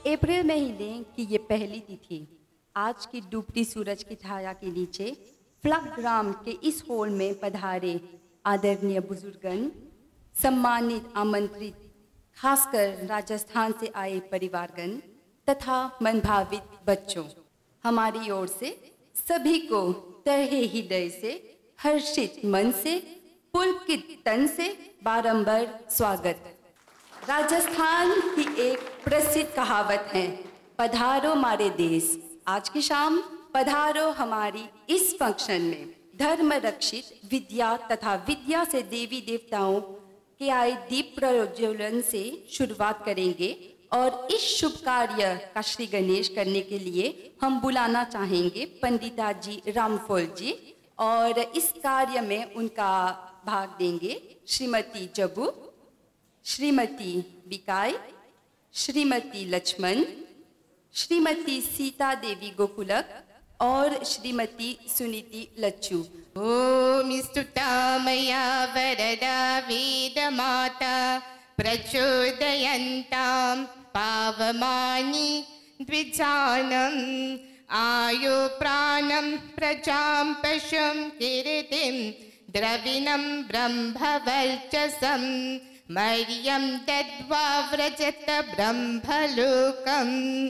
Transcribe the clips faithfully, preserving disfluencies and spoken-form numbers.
अप्रैल में ही लें कि ये पहली तिथि आज की डूबती सूरज की छाया के नीचे फ्लग ग्राम के इस हॉल में पधारे आदरणीय बुजुर्गन, सम्मानित आमंत्रित, खासकर राजस्थान से आए परिवारगण तथा मनभावित बच्चों, हमारी ओर से सभी को तहे हृदय से, हर्षित मन से, पुलकित तन से बारंबार स्वागत। राजस्थान की एक प्रसिद्ध कहावत है, पधारो मारे देश। आज की शाम पधारो हमारी इस फंक्शन में धर्म रक्षित विद्या तथा विद्या से देवी देवताओं के आए दीप प्रज्वलन से शुरुआत करेंगे और इस शुभ कार्य का श्री गणेश करने के लिए हम बुलाना चाहेंगे पंडिता जी रामफल जी, और इस कार्य में उनका भाग देंगे श्रीमती जबू, श्रीमती बिकाई, श्रीमती लक्ष्मण, श्रीमती सीता देवी गोकुलक और श्रीमती सुनीति लच्चू। ओम स्तुतामया वरदा वेद माता प्रचोदयन्तां पावमानि द्विजानम् आयु प्राणं प्रजां पशुं कीर्तिं द्रविणं ब्रह्मवर्चसं मर्यं दद्वा व्रजत ब्रह्मलोकम्।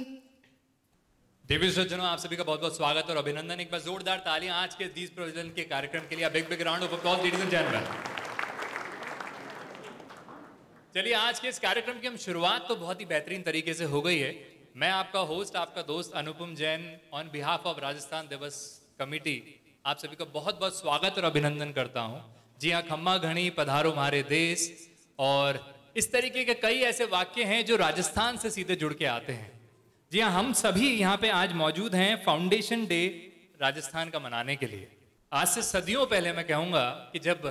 देवी सज्जनों, आप सभी का बहुत बहुत स्वागत और अभिनंदन। एक बार जोरदार तालियां आज के दीप प्रज्वलन के कार्यक्रम के लिए। Big big round of applause ladies and gentleman. चलिए, आज के इस कार्यक्रम की हम शुरुआत तो बहुत ही बेहतरीन तरीके से हो गई है। मैं आपका होस्ट, आपका दोस्त Anupam Jain, on behalf of Rajasthan दिवस कमेटी आप सभी का बहुत बहुत स्वागत और अभिनंदन करता हूं। जी हाँ, खम्मा घनी पधारो हमारे देश, और इस तरीके के कई ऐसे वाक्य हैं जो राजस्थान से सीधे जुड़ के आते हैं। जी हाँ, हम सभी यहाँ पे आज मौजूद हैं फाउंडेशन डे राजस्थान का मनाने के लिए। आज से सदियों पहले मैं कहूँगा कि जब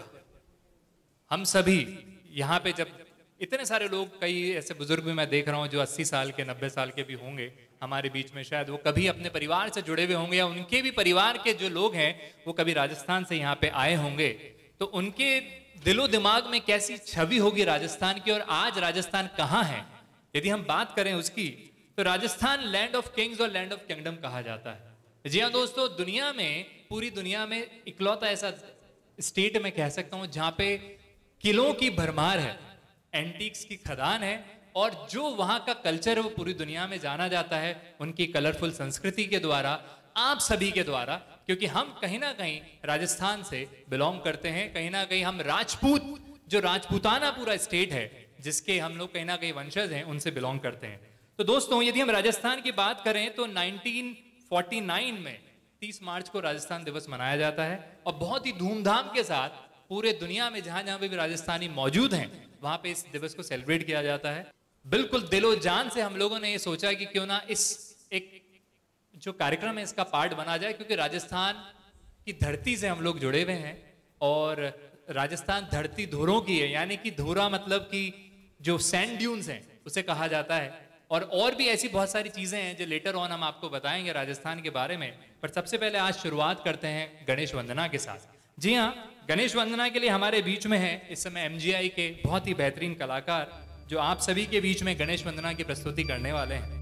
हम सभी यहाँ पे, जब इतने सारे लोग, कई ऐसे बुजुर्ग भी मैं देख रहा हूँ जो अस्सी साल के, नब्बे साल के भी होंगे हमारे बीच में, शायद वो कभी अपने परिवार से जुड़े हुए होंगे या उनके भी परिवार के जो लोग हैं वो कभी राजस्थान से यहाँ पे आए होंगे, तो उनके दिलो दिमाग में कैसी छवि होगी राजस्थान की, और आज राजस्थान कहाँ है। यदि हम बात करें उसकी, तो राजस्थान लैंड ऑफ किंग्स और लैंड ऑफ किंगडम कहा जाता है। जी हाँ दोस्तों, दुनिया में, पूरी दुनिया में इकलौता ऐसा स्टेट मैं कह सकता हूँ जहाँ पे किलों की भरमार है, एंटीक्स की खदान है, और जो वहाँ का कल्चर है वो पूरी दुनिया में जाना जाता है उनकी कलरफुल संस्कृति के द्वारा, आप सभी के द्वारा, क्योंकि हम कहीं ना कहीं राजस्थान से बिलोंग करते हैं। कहीं ना कहीं हम राजपूत, जो राजपूताना पूरा स्टेट है जिसके हम लोग कहीं ना कहीं वंशज हैं, उनसे बिलोंग करते हैं। तो दोस्तों, यदि हम राजस्थान की बात करें तो नाइनटीन फोर्टी नाइन में तीस मार्च को राजस्थान दिवस मनाया जाता है, और बहुत ही धूमधाम के साथ पूरे दुनिया में जहां जहां पे भी राजस्थानी मौजूद हैं वहां पे इस दिवस को सेलिब्रेट किया जाता है। बिल्कुल दिलो जान से हम लोगों ने ये सोचा कि क्यों ना इस एक जो कार्यक्रम है इसका पार्ट बना जाए, क्योंकि राजस्थान की धरती से हम लोग जुड़े हुए हैं, और राजस्थान धरती धुरों की है, यानी कि धुरा मतलब कि जो सैंड ड्यून्स हैं उसे कहा जाता है, और और भी ऐसी बहुत सारी चीजें हैं जो लेटर ऑन हम आपको बताएंगे राजस्थान के बारे में। पर सबसे पहले आज शुरुआत करते हैं गणेश वंदना के साथ। जी हाँ, गणेश वंदना के लिए हमारे बीच में है इस समय एमजीआई के बहुत ही बेहतरीन कलाकार जो आप सभी के बीच में गणेश वंदना की प्रस्तुति करने वाले हैं।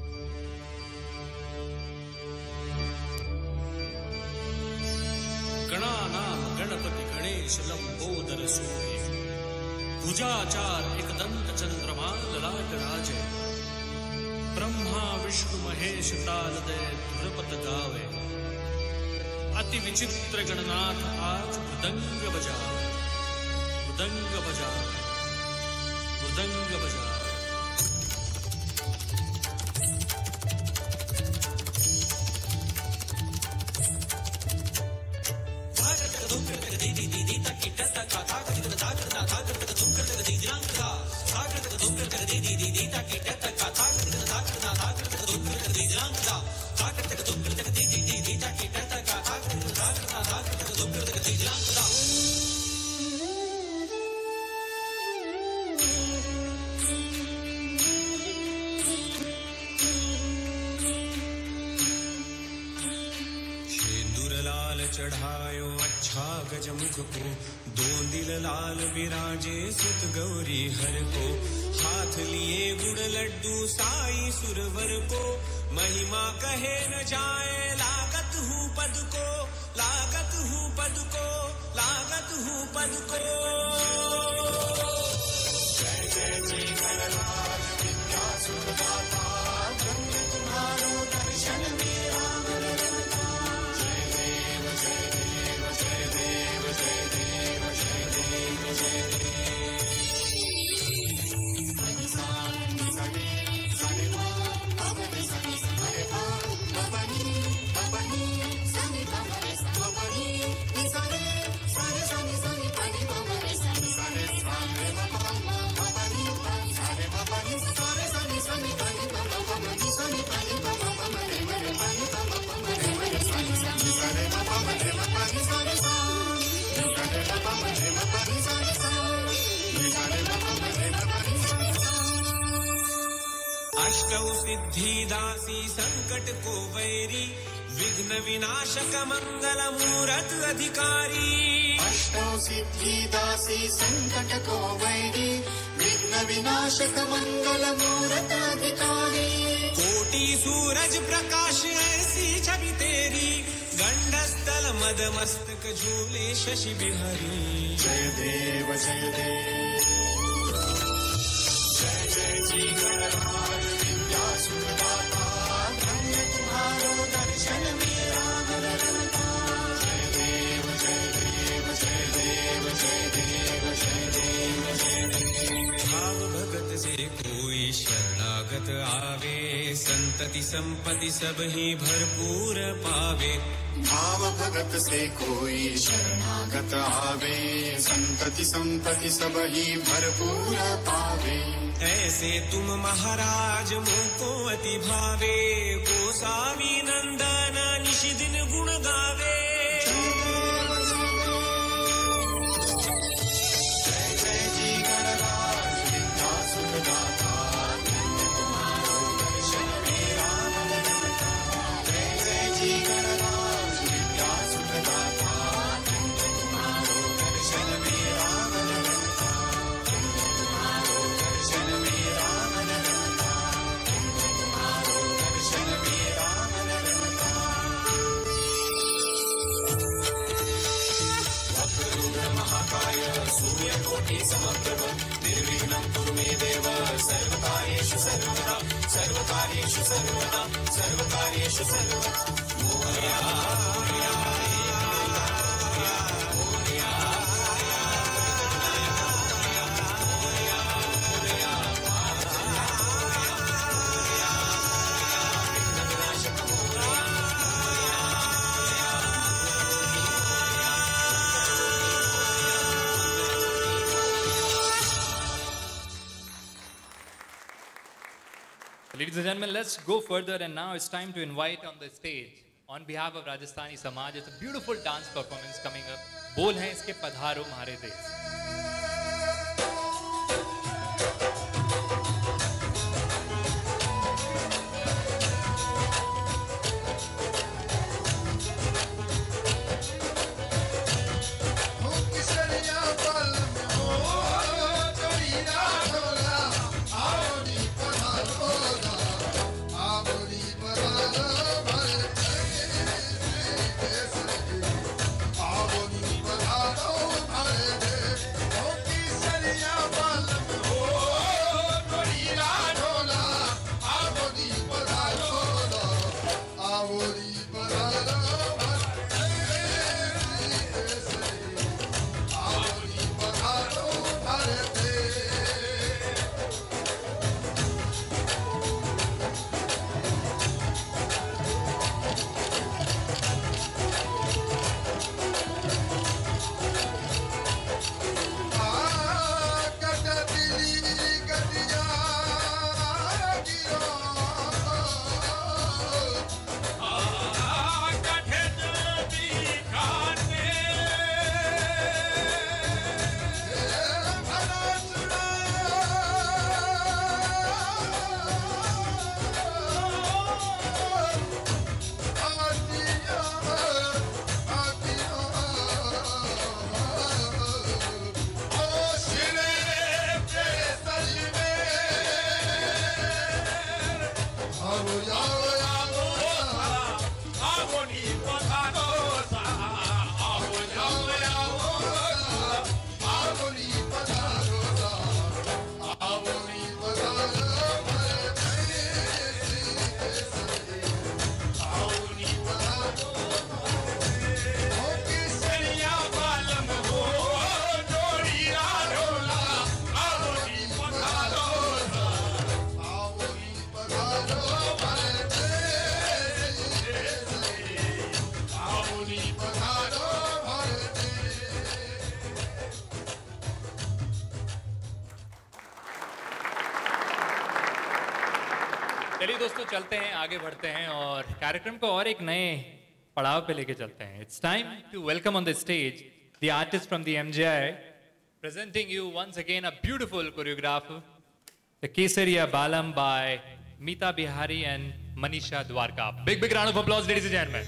गणानां गणपति गणेश लंबोदर सोहे, भुजाचार एकदंत चंद्रमा ललाट राजे, ब्रह्मा विष्णु महेश तालदय धुरपत गावे, अति विचित्र गणनाथ आज मृदंग बजावे, मृदंग बजावे, मृदंग बजावे। गढ़ायो अच्छा गजमुख को, दो दिल लाल विराजे सुत गौरी हर को, हाथ लिए गुड़ लड्डू साई सुरवर को, महिमा कहे न जाए लागत हूँ पद को, लागत हूँ पद को, लागत हूँ पद को। जय जय जय गणराज विद्या सुरदाता, धन्य तुम्हारो दर्शन मेरा मन रमता। जय देव जय देव जय देव जय देव जय देव जय देव। सनि सा सनि सनि मा पवनि सनि सनि मा पवनि पवनि सनि पवनि पवनि सनि सनि सनि सनि पवनि पवनि सनि सनि सनि मा पवनि सनि पवनि सनि सनि सनि पवनि पवनि सनि पवनि पवनि पवनि पवनि पवनि सनि सनि सनि मा पवनि पवनि सनि सनि सनि मा पवनि पवनि सनि सनि सनि मा पवनि पवनि सनि सनि। अष्टौ सिद्धि दासी संकट को वैरी, विघ्न विनाशक मंगल मूरत अधिकारी। अष्टौ सिद्धि दासी संकट को वैरी, विघ्न विनाशक मंगल मूरत अधिकारी। कोटि सूरज प्रकाश ऐसी छवि तेरी, गंडस्थल मद मस्तक झूले शशि बिहारी। जय देव जय देव जय जय जी गणराज विद्या सुरदाता, धन्य तुम्हारो दर्शन मेरा मन रमता। जय देव जय देव जय देव जय देव जय देव जय देव। भाव भगत से कोई शरणागत आवे, संतति संपत्ति सब ही भरपूर पावे। भाव भगत से कोई शरणागत आवे, संतति संपत्ति सब ही भरपूर पावे। ऐसे तुम महाराज मोको अति भावे, गोसावी नंदन निश दिन गुण गावे। जय जय जी गणराज विद्या सुरदाता, धन्य तुम्हारो दर्शन मेरा मन रमता। जय जय जी गणराज विद्या सुरदाता, धन्य तुम्हारो दर्शन मेरा मन रमता। धन्य तुम्हारो दर्शन मेरा मन रमता। धन्य तुम्हारो दर्शन मेरा मन रमता। वक्रतुंड महाकाय सूर्यकोटि समप्रभ, निर्विघ्नं कुरु मे देव सर्वकार्येषु सर्वदा। सर्वकार्येषु सर्वदा सर्वकार्येषु सर्वदा। Morya Morya Ladies and gentlemen, let's go further, and now it's time to invite on the stage, on behalf of Rajasthani Samaj, it's a beautiful dance performance coming up. बोल हैं इसके पधारो हमारे देश। Hare दोस्तों चलते हैं, आगे बढ़ते हैं और कार्यक्रम को और एक नए पड़ाव पे लेके चलते हैं. It's time to welcome on the stage the artist from the M J I, presenting you once again a beautiful choreography, the Kesariya Balam by Meeta Bihari and Manisha Dwarka. Big, big round of applause, ladies and gentlemen.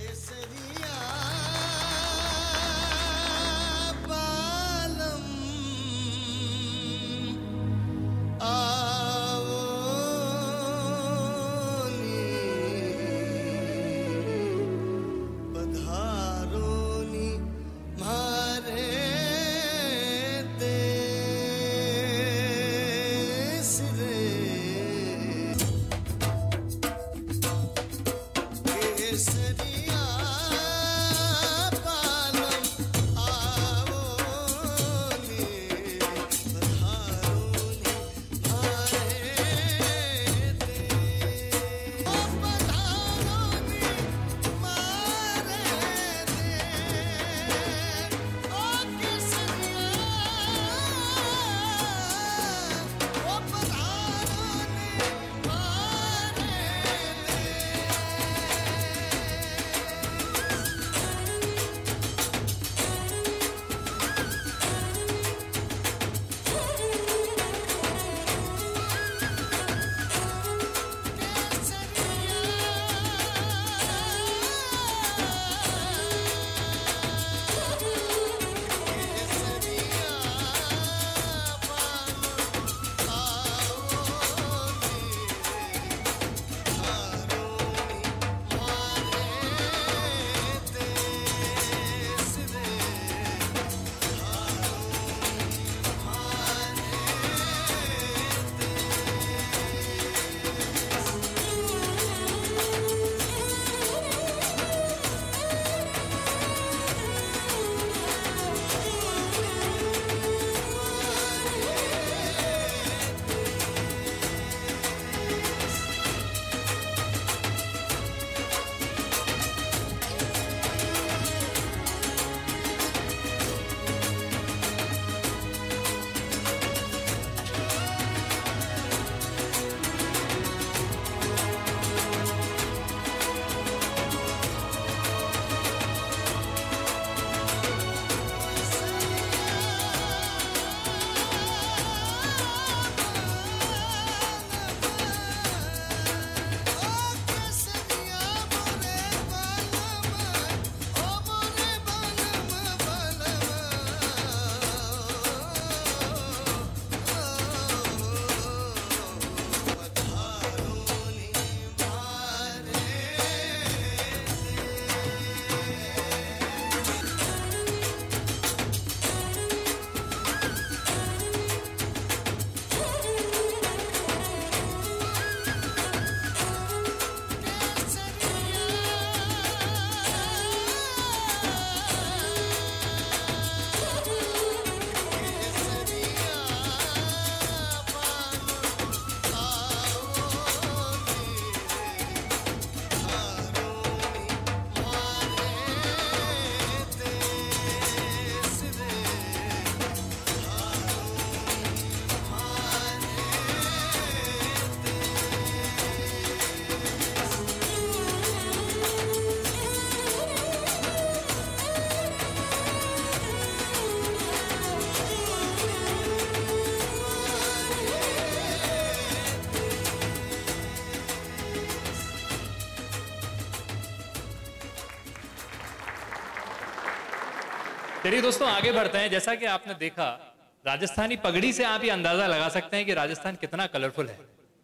चलिए दोस्तों आगे बढ़ते हैं। जैसा कि आपने देखा, राजस्थानी पगड़ी से आप ये अंदाजा लगा सकते हैं कि राजस्थान कितना कलरफुल है।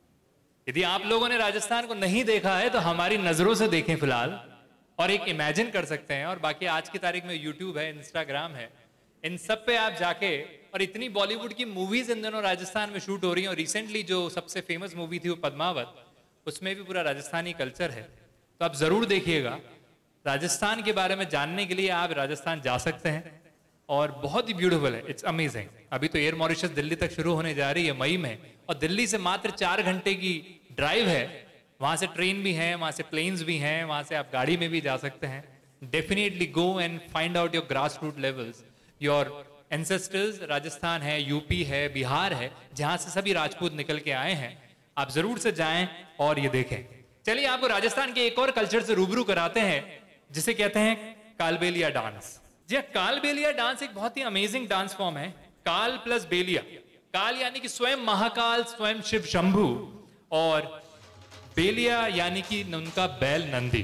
यदि आप लोगों ने राजस्थान को नहीं देखा है तो हमारी नजरों से देखें फिलहाल, और एक इमेजिन कर सकते हैं। और बाकी आज की तारीख में यूट्यूब है, इंस्टाग्राम है, इन सब पे आप जाके, और इतनी बॉलीवुड की मूवीज इन दिनों राजस्थान में शूट हो रही हैं। और रिसेंटली जो सबसे फेमस मूवी थी वो पद्मावत, उसमें भी पूरा राजस्थानी कल्चर है। तो आप जरूर देखिएगा। राजस्थान के बारे में जानने के लिए आप राजस्थान जा सकते हैं और बहुत ही ब्यूटीफुल है, इट्स अमेजिंग। अभी तो एयर मॉरिशस दिल्ली तक शुरू होने जा रही है मई में, और दिल्ली से मात्र चार घंटे की ड्राइव है। वहां से ट्रेन भी है, वहां से प्लेन्स भी हैं, वहां से आप गाड़ी में भी जा सकते हैं। Definitely go and find out your grass root levels, your ancestors. Rajasthan है, यूपी है, बिहार है, जहां से सभी राजपूत निकल के आए हैं। आप जरूर से जाएं और ये देखें। चलिए आपको राजस्थान के एक और कल्चर से रूबरू कराते हैं जिसे कहते हैं कालबेलिया डांस। जी हाँ, कालबेलिया डांस एक बहुत ही अमेजिंग डांस फॉर्म है। काल प्लस बेलिया, काल यानी कि स्वयं महाकाल, स्वयं शिव शंभू, और बेलिया यानी कि उनका बैल नंदी।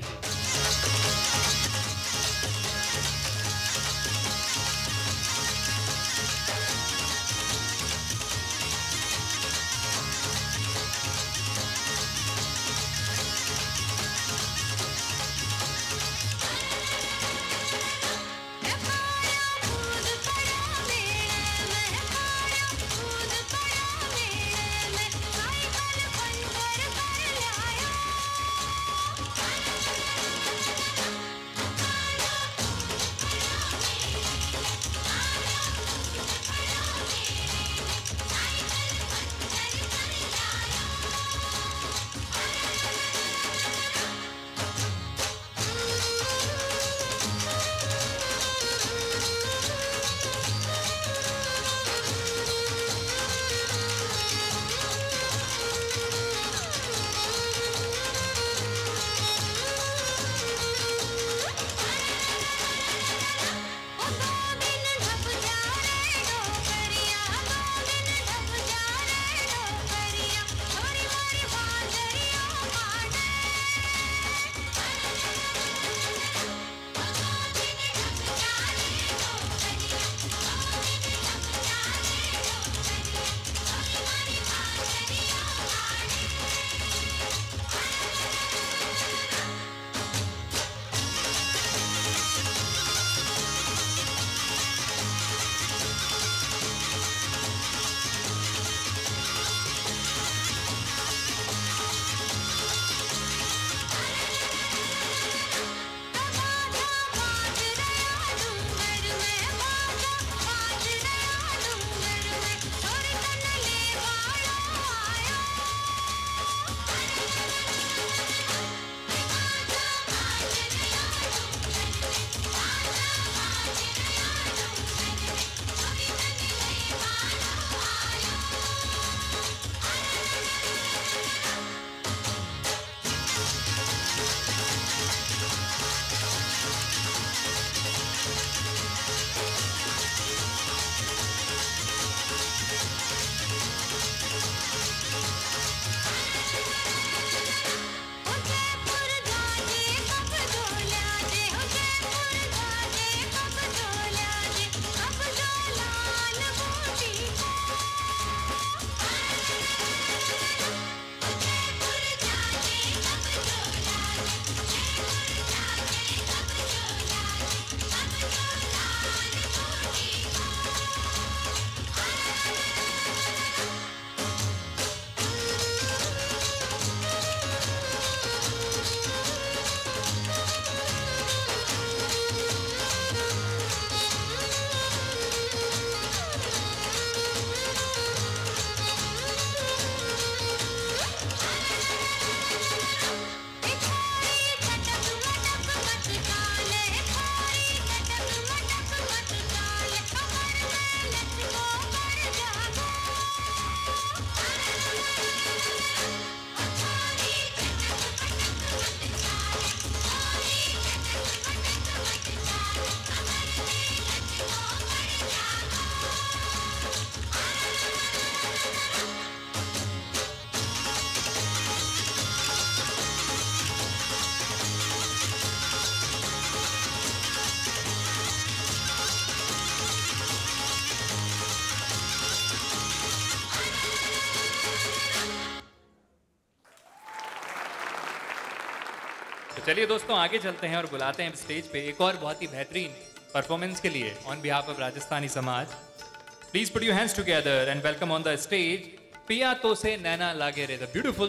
तो चलिए दोस्तों आगे चलते हैं और बुलाते हैं स्टेज पे एक और बहुत ही बेहतरीन परफॉर्मेंस के लिए ऑन बिहाफ ऑफ राजस्थानी समाज। Please put your hands together and welcome on the stage पिया तो से नैना लागे रे, the beautiful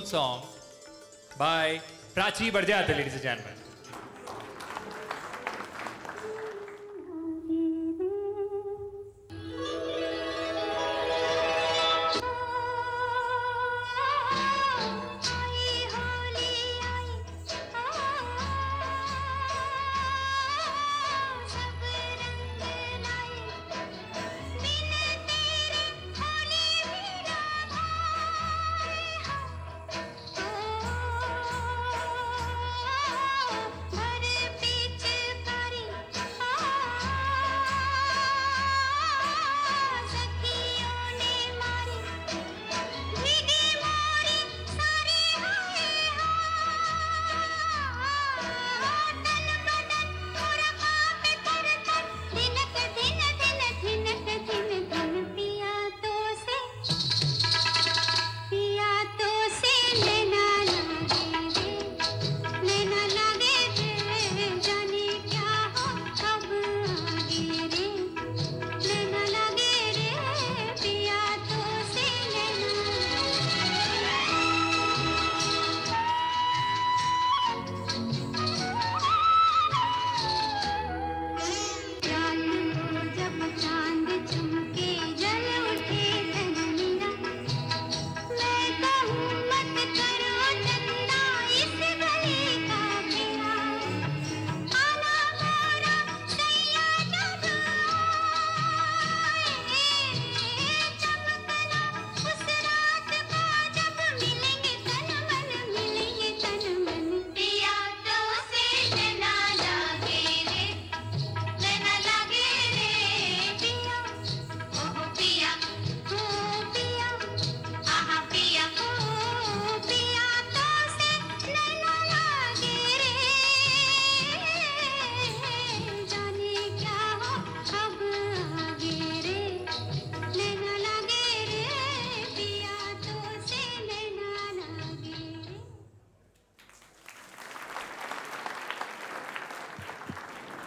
song by Prachi Barjate, ladies and gentleman. Oh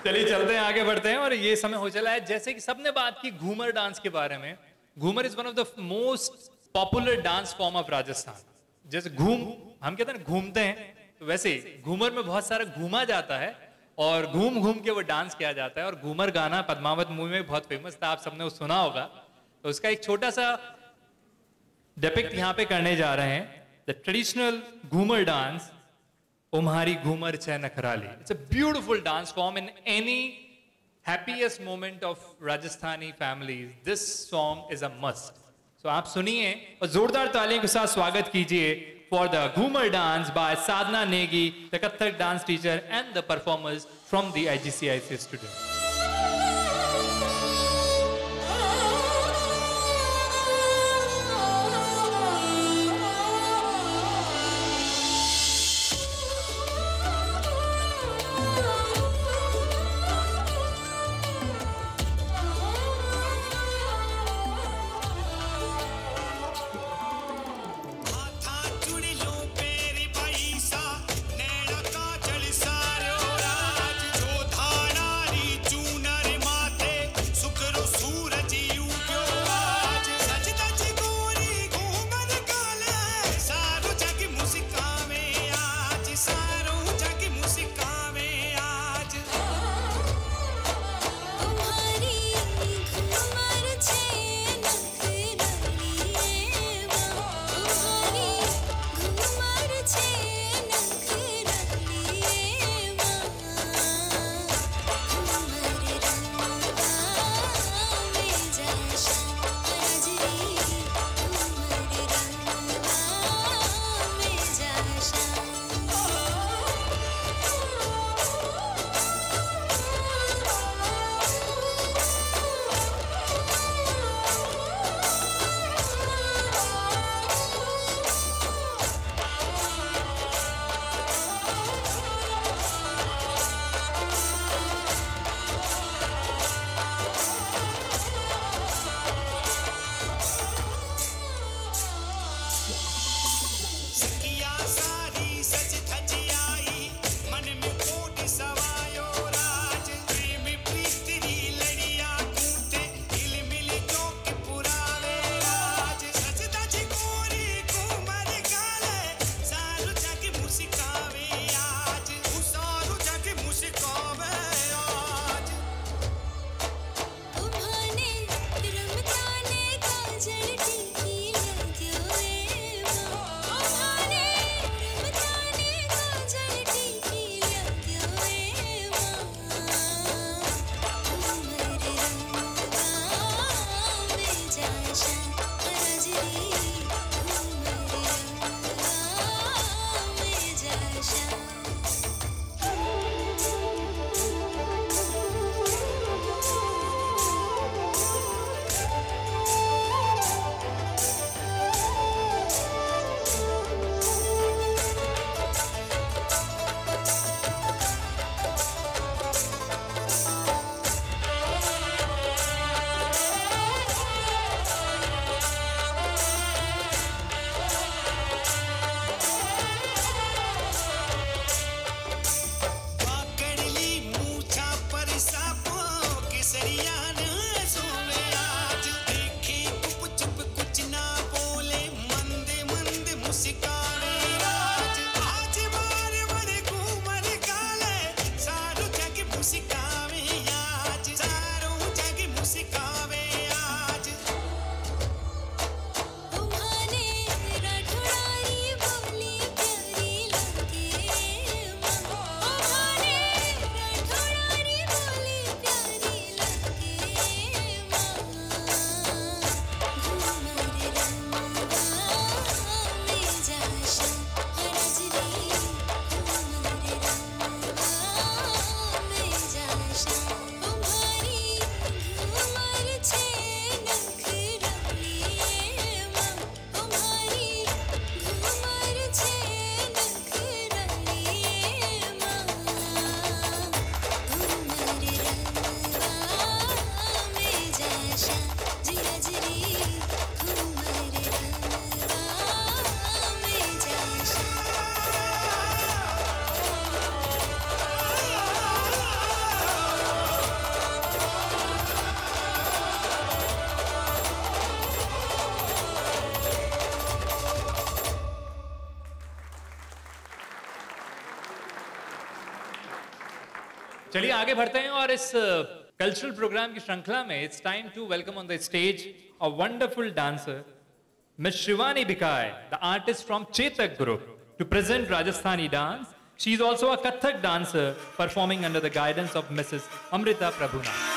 चलिए चलते हैं, आगे बढ़ते हैं। और ये समय हो चला है, जैसे कि सबने बात की घूमर डांस के बारे में। Ghoomar is one of the most popular dance form of Rajasthan. जैसे घूम हम कहते हैं ना घूमते हैं, तो वैसे ही घूमर में बहुत सारा घूमा जाता है और घूम घूम के वो डांस किया जाता है। और घूमर गाना पद्मावत मूवी में बहुत फेमस था, आप सबने वो सुना होगा। तो उसका एक छोटा सा डिपिक्ट यहाँ पे करने जा रहे हैं। द ट्रेडिशनल घूमर डांस, उम्हारी घूमर छह नखराली। It's a beautiful dance form in any happiest moment of Rajasthani families. This song is a must. So आप सुनिए और जोरदार तालियों के साथ स्वागत कीजिए for the Ghoomar dance by Sadhana Negi, the Kathak dance teacher and the performers from the I G C I C student. चलिए आगे बढ़ते हैं और इस कल्चरल प्रोग्राम की श्रृंखला में it's time to welcome on the stage a wonderful dancer miss Shivani Bikay, the artist from Chetak group, to present Rajasthani dance. She is also a Kathak dancer performing under the guidance of mrs Amrita Prabhunath.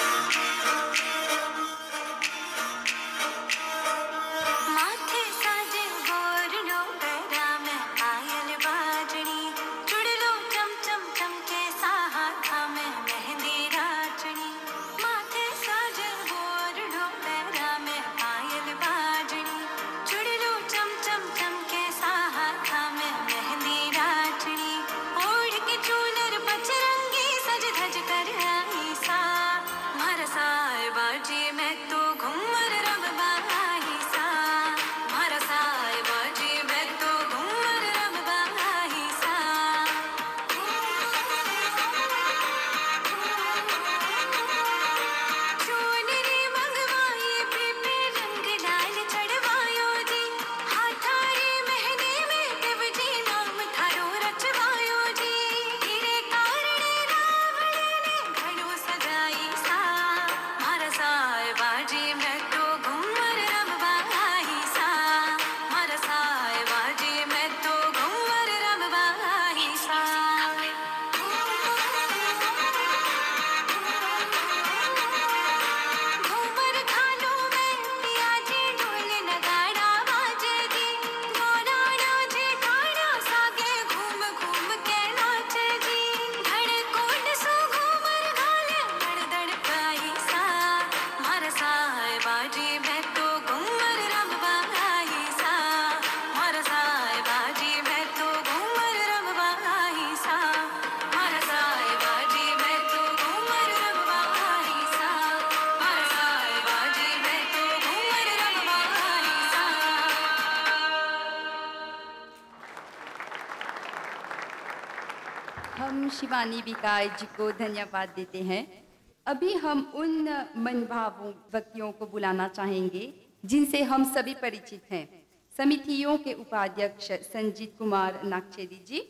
हम शिवानी बिकाय जी को धन्यवाद देते हैं. अभी हम उन मनभावों व्यक्तियों को बुलाना चाहेंगे जिनसे हम सभी परिचित हैं. समितियों के उपाध्यक्ष संजीत कुमार नागचेरी जी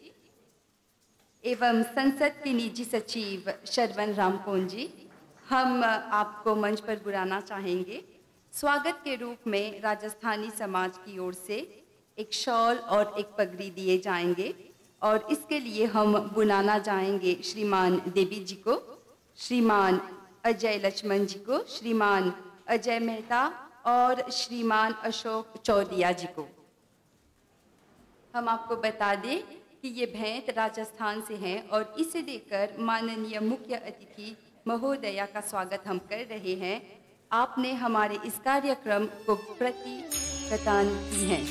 एवं संसद के निजी सचिव शरवण रामकोन जी. हम आपको मंच पर बुलाना चाहेंगे. स्वागत के रूप में राजस्थानी समाज की ओर से एक शॉल और एक पगड़ी दिए जाएंगे और इसके लिए हम बुलाना चाहेंगे श्रीमान देवी जी को, श्रीमान अजय लक्ष्मण जी को, श्रीमान अजय मेहता और श्रीमान अशोक चौदिया जी को. हम आपको बता दें कि ये भेंट राजस्थान से हैं और इसे लेकर माननीय मुख्य अतिथि महोदया का स्वागत हम कर रहे हैं. आपने हमारे इस कार्यक्रम को प्रति प्रदान की है.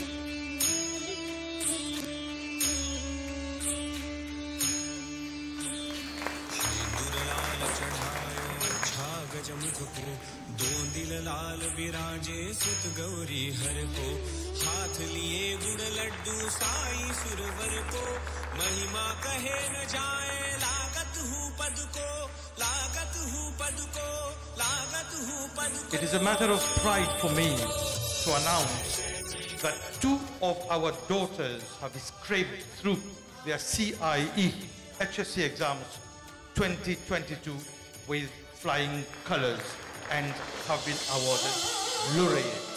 दो दिल लाल विराजे सुत गौरी हर को, हाथ लिए गुड़ लड्डू साई सुरवर को, महिमा कहे न जाए लागत हूँ पद को, लागत हूँ पद को, लागत हूँ पद को. It is a matter of pride for me to announce that two of our daughters have scraped through their C I E H S C exams twenty twenty-two with flying colors and have been awarded laureate.